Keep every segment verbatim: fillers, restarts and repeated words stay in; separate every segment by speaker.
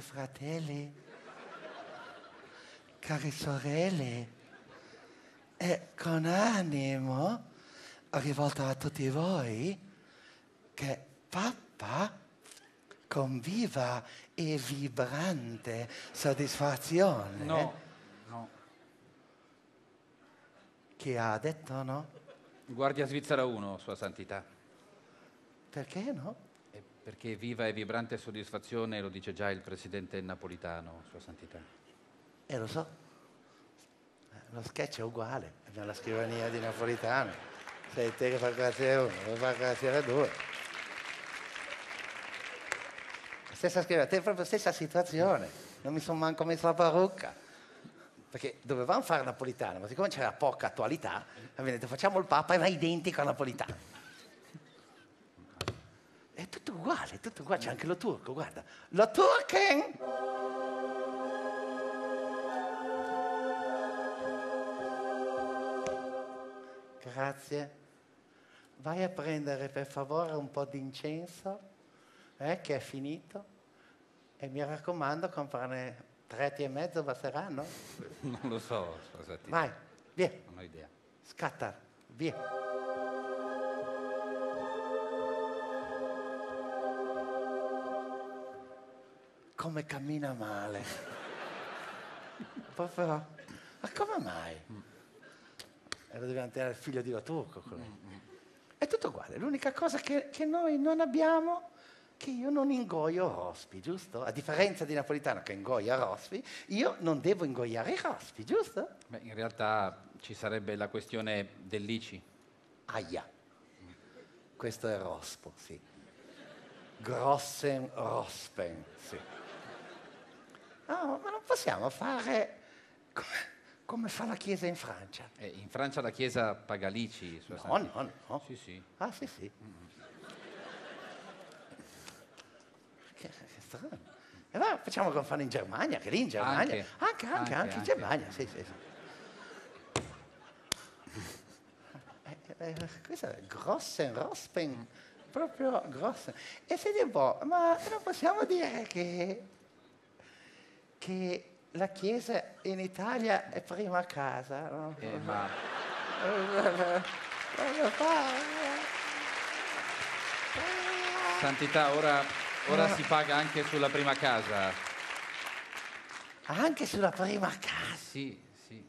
Speaker 1: fratelli, care sorelle, e con animo rivolto a tutti voi che papà, con viva e vibrante soddisfazione...
Speaker 2: No, no.
Speaker 1: Chi ha detto no?
Speaker 2: Guardia Svizzera uno, Sua Santità.
Speaker 1: Perché no?
Speaker 2: Eh, perché viva e vibrante soddisfazione lo dice già il presidente Napolitano, Sua Santità.
Speaker 1: Eh, lo so. Lo sketch è uguale, nella scrivania di Napolitano. Sei te che fa classe uno, lo fa classe due. Stessa scrivania, te proprio stessa situazione. Non mi sono manco messo la parrucca. Perché dovevamo fare Napolitano, ma siccome c'era poca attualità, abbiamo detto facciamo il Papa e va identico a Napolitano. È tutto uguale, è tutto uguale, c'è anche lo turco, guarda. Lo turken! Grazie. Vai a prendere per favore un po' di incenso, eh, che è finito, e mi raccomando comprarne tre etti e mezzo basteranno?
Speaker 2: Non lo so, Sua Santità.
Speaker 1: Vai, via.
Speaker 2: Non ho idea.
Speaker 1: Scatta, via. Come cammina male. Proprio... Ma come mai? Era diventare il figlio di lo turco. Quello. È tutto uguale. L'unica cosa che, che noi non abbiamo, che io non ingoio rospi, giusto? A differenza di Napolitano che ingoia rospi, io non devo ingoiare i rospi, giusto?
Speaker 2: Beh, in realtà ci sarebbe la questione dell'I C I.
Speaker 1: Aia. Questo è rospo, sì. Grossen Rospen, sì. No, ma non possiamo fare come, come fa la Chiesa in Francia.
Speaker 2: Eh, in Francia la Chiesa paga l'I C I, Sua
Speaker 1: No,
Speaker 2: Santità.
Speaker 1: no, no.
Speaker 2: Sì, sì.
Speaker 1: Ah, sì, sì. Mm. Che, che strano. E allora facciamo come fanno in Germania, che lì in Germania...
Speaker 2: Anche,
Speaker 1: anche, anche, anche,
Speaker 2: anche,
Speaker 1: in Germania, sì, sì, sì. Eh, eh, questo è Grossen Rospen, proprio Grossen. E senti un po', ma non possiamo dire che, che la Chiesa in Italia è prima casa, no?
Speaker 2: Eh, ma Santità, ora, ora si paga anche sulla prima casa.
Speaker 1: Anche sulla prima casa?
Speaker 2: Sì, sì.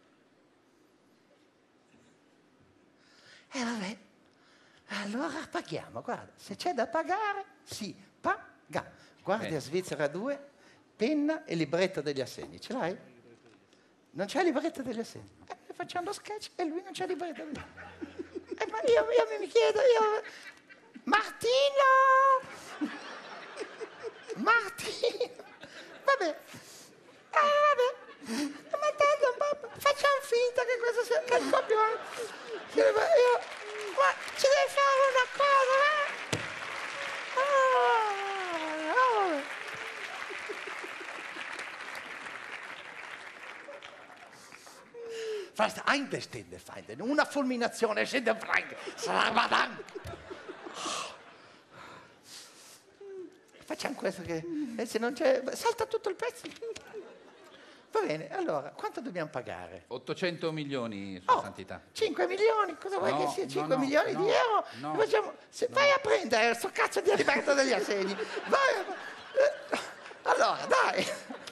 Speaker 1: E vabbè, allora paghiamo, guarda, se c'è da pagare, si paga. Guardia
Speaker 2: Bene.
Speaker 1: Svizzera due, penna e libretto degli assegni, ce l'hai? Non c'è il libretto degli assegni. Eh, facciamo lo sketch e lui non c'è il libretto degli assegni. Eh, ma io, io mi chiedo, io... Martino! Martino! Vabbè, eh, vabbè, ma tanto, papà, facciamo finta che questo sia che il copione. Io, ma ci devi fare una cosa, eh? Oh, oh. Fast einbestehende Feinde, una fulminazione, scende Frank, Slavadan. Facciamo questo che, e se non c'è, salta tutto il pezzo. Va bene, allora, quanto dobbiamo pagare?
Speaker 2: ottocento milioni, Sua
Speaker 1: Oh,
Speaker 2: Santità.
Speaker 1: cinque milioni, cosa vuoi
Speaker 2: No,
Speaker 1: che sia?
Speaker 2: no,
Speaker 1: cinque
Speaker 2: no,
Speaker 1: milioni
Speaker 2: no,
Speaker 1: di euro?
Speaker 2: no,
Speaker 1: Facciamo, se
Speaker 2: no.
Speaker 1: vai a prendere sto cazzo di libertà degli assegni. Vai a- eh, allora, dai.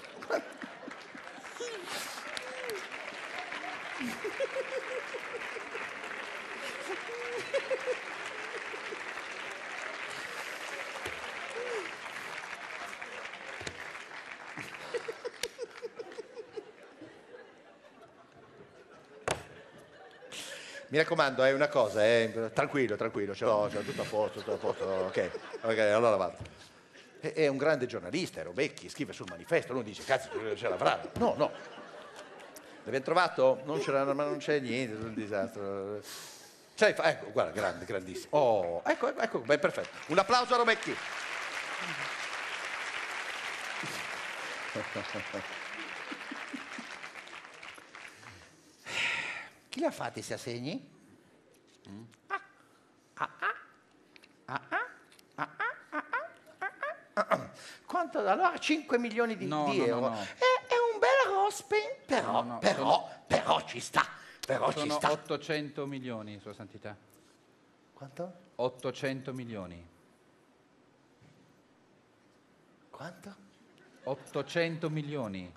Speaker 1: Mi raccomando, è una cosa, eh, tranquillo, tranquillo, ce l'ho, ce l'ho tutto a posto, tutto a posto, ok, ok, allora vado. È, è un grande giornalista, è Robecchi, scrive sul manifesto, uno dice, cazzo, ce l'avrà. No, no. L'abbiamo trovato? Non c'era, ma non c'è niente, è un disastro. Ce l'hai fa- ecco, guarda, grande, grandissimo. Oh, ecco, ecco, ecco, beh, perfetto. Un applauso a Robecchi. Chi li ha fatti questi assegni? Mm. Ah, ah, ah, ah, ah, ah, ah, ah, ah, ah. Quanto? Allora cinque milioni di,
Speaker 2: No,
Speaker 1: di
Speaker 2: no, no,
Speaker 1: euro.
Speaker 2: no.
Speaker 1: È, è un bel Rospen, però,
Speaker 2: No, no,
Speaker 1: però,
Speaker 2: sono-
Speaker 1: però ci sta, però ci
Speaker 2: Sono
Speaker 1: sta.
Speaker 2: ottocento milioni, Sua Santità.
Speaker 1: Quanto?
Speaker 2: ottocento milioni.
Speaker 1: Quanto?
Speaker 2: ottocento milioni.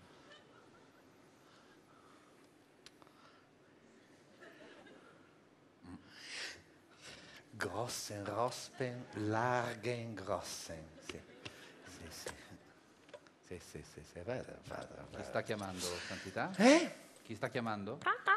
Speaker 1: Grossen, Rospen, Largen, Grossen. Sì, sì, sì. Sì, sì, sì, sì. Vada, vada,
Speaker 2: Chi
Speaker 1: vada.
Speaker 2: sta chiamando, Santità?
Speaker 1: Eh?
Speaker 2: Chi sta chiamando?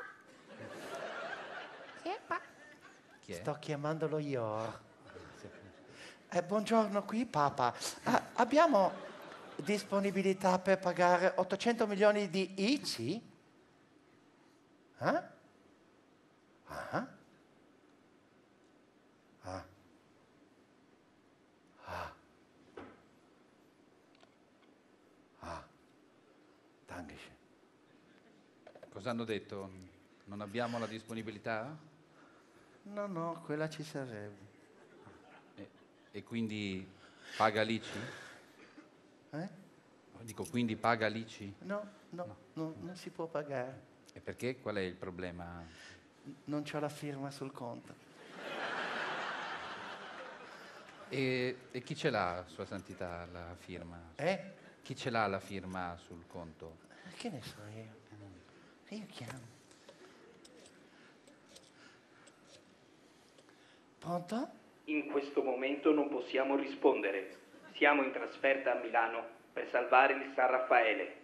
Speaker 2: Chi è?
Speaker 1: Sto chiamando lo Ior. Eh, buongiorno, qui Papa. Ah, abbiamo disponibilità per pagare ottocento milioni di I C I? Eh? Ah? Ah. Ah. Ah. Dankeschön.
Speaker 2: Cosa hanno detto? Non abbiamo la disponibilità?
Speaker 1: No, no, quella ci sarebbe.
Speaker 2: E, e quindi paga l'I C I?
Speaker 1: Eh?
Speaker 2: Dico, quindi paga l'I C I?
Speaker 1: No, no, no, non si può pagare.
Speaker 2: E perché? Qual è il problema?
Speaker 1: N- Non c'ho la firma sul conto.
Speaker 2: E, e chi ce l'ha, Sua Santità, la firma?
Speaker 1: Eh?
Speaker 2: Chi ce l'ha la firma sul conto?
Speaker 1: Che ne so io? Io chiamo. Pronto?
Speaker 3: In questo momento non possiamo rispondere. Siamo in trasferta a Milano per salvare il San Raffaele.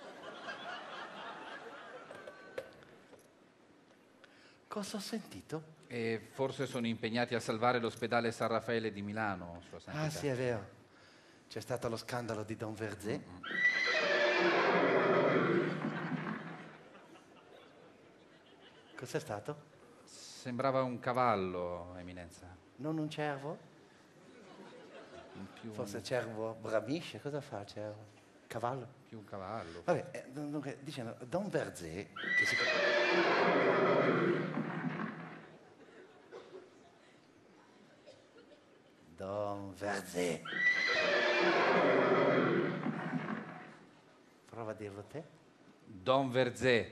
Speaker 1: Cosa ho sentito?
Speaker 2: E forse sono impegnati a salvare l'ospedale San Raffaele di Milano, Sua Santità.
Speaker 1: Ah, sì, è vero. C'è stato lo scandalo di Don Verzé. Cos'è stato?
Speaker 2: Sembrava un cavallo, Eminenza.
Speaker 1: Non un cervo?
Speaker 2: In Più,
Speaker 1: Forse cervo bravisce. Cosa fa il cervo? Cavallo?
Speaker 2: più un cavallo.
Speaker 1: Vabbè, eh, dunque, dicendo, Don Verzé, che si... Don Verzé. Prova a dirlo te.
Speaker 2: Don Verzé.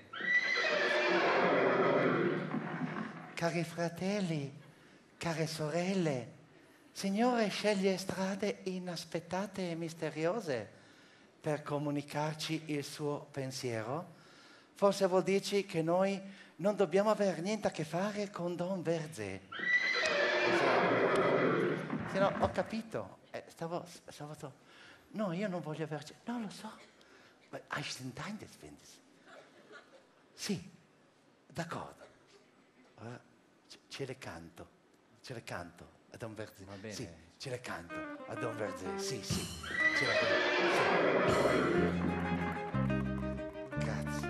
Speaker 1: Cari fratelli, care sorelle, Signore sceglie strade inaspettate e misteriose per comunicarci il suo pensiero. Forse vuol dirci che noi non dobbiamo avere niente a che fare con Don Verzé. Se no, ho capito. Eh, stavo, stavo, stavo- No, io non voglio averci... No, lo so. Ma Einstein des Windes. Sì, d'accordo. Ora ce, ce le canto, ce le canto a Don Verzé.
Speaker 2: Va bene.
Speaker 1: Sì, ce le canto a Don Verzé. Sì, sì, ce le canto. Sì. Grazie.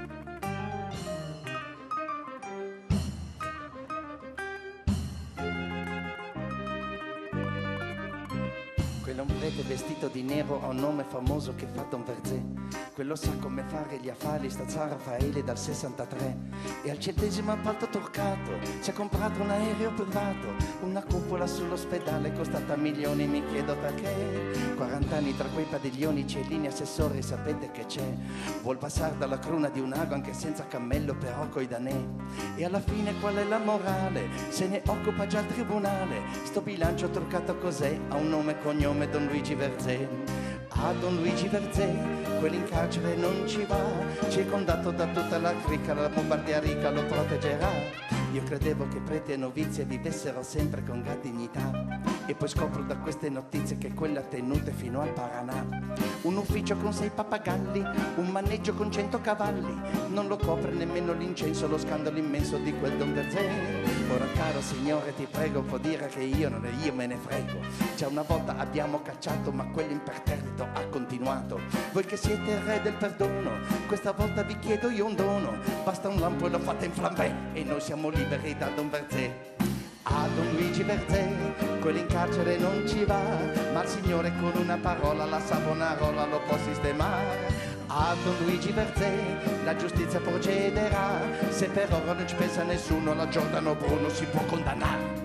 Speaker 1: Quell'ombrete vestito di nero ha un nome famoso che fa Don Verzé. Quello sa come fare gli affari, sta San Raffaele dal sessantatré. E al centesimo appalto toccato si è comprato un aereo privato. Una cupola sull'ospedale costata milioni, mi chiedo perché. quaranta anni tra quei padiglioni, cielini, assessori, sapete che c'è. Vuol passare dalla cruna di un ago anche senza cammello, però coi danè. E alla fine qual è la morale? Se ne occupa già il tribunale. Sto bilancio truccato cos'è? Ha un nome e cognome, Don Luigi Verzé. Ah, Don Luigi Verzé, quello in carcere non ci va, circondato da tutta la cricca, la bombardia ricca lo proteggerà. Io credevo che preti e novizie vivessero sempre con gran dignità, e poi scopro da queste notizie che quella tenute fino al Paranà. Un ufficio con sei pappagalli, un maneggio con cento cavalli, non lo copre nemmeno l'incenso, lo scandalo immenso di quel Don Verzé. Ora caro signore ti prego, può dire che io non io me ne frego. Già una volta abbiamo cacciato, ma quell'imperterrito ha continuato. Voi che siete il re del perdono, questa volta vi chiedo io un dono. Basta un lampo e lo fate in flambè, e noi siamo liberi da Don Verzé. A Don Luigi Verzé, quello in carcere non ci va, ma il Signore con una parola la Savonarola lo può sistemare. A Don Luigi Verzé, la giustizia procederà, se per ora non ci pensa nessuno, la Giordano Bruno si può condannare.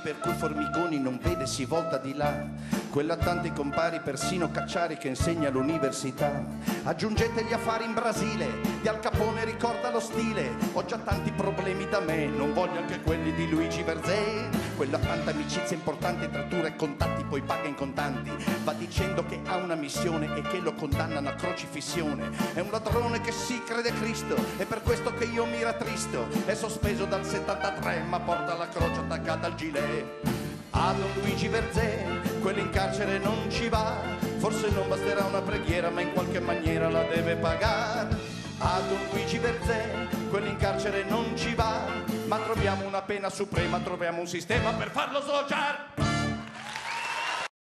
Speaker 4: per cui Formigoni non vede, si volta di là. Quella tanti compari, persino Cacciari che insegna all'università. Aggiungete gli affari in Brasile, di Al Capone ricorda lo stile. Ho già tanti problemi da me, non voglio anche quelli di Luigi Verzé. Quella tanta amicizia importante, trattura e contatti, poi paga in contanti. Va dicendo che ha una missione e che lo condannano a crocifissione. È un ladrone che si crede Cristo, è per questo che io mi rattristo. È sospeso dal settantatré, ma porta la croce attaccata al gilet. A Don Luigi Verzé, quello in carcere non ci va. Forse non basterà una preghiera, ma in qualche maniera la deve pagare. A Don Luigi Verzé, quello in carcere non ci va. Ma troviamo una pena suprema, troviamo un sistema per farlo sloggiare.